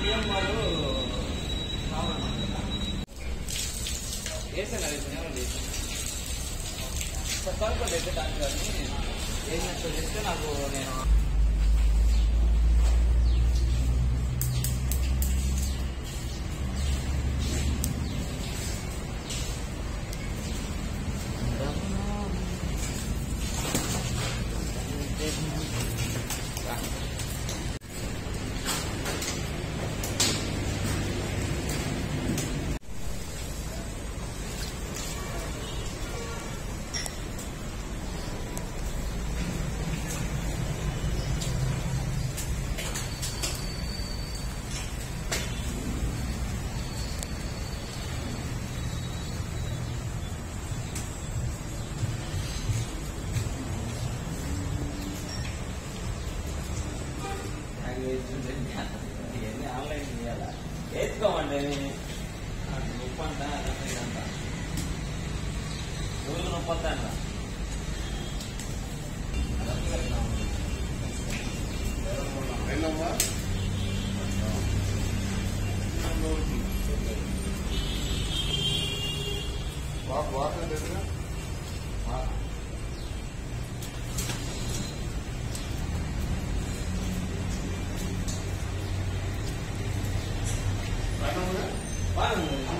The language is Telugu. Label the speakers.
Speaker 1: బియ్యం వాళ్ళు వేసాను అది కొత్తగా అయితే దాని కానీ ఏం చెప్తే నాకు నేను ఇవన్నీ ఆన్లైన్ చేయాలా వేసుకోమండి నొప్పి అంట ఇదంతా రోజు నొప్పి వస్తా అంట బాగుంది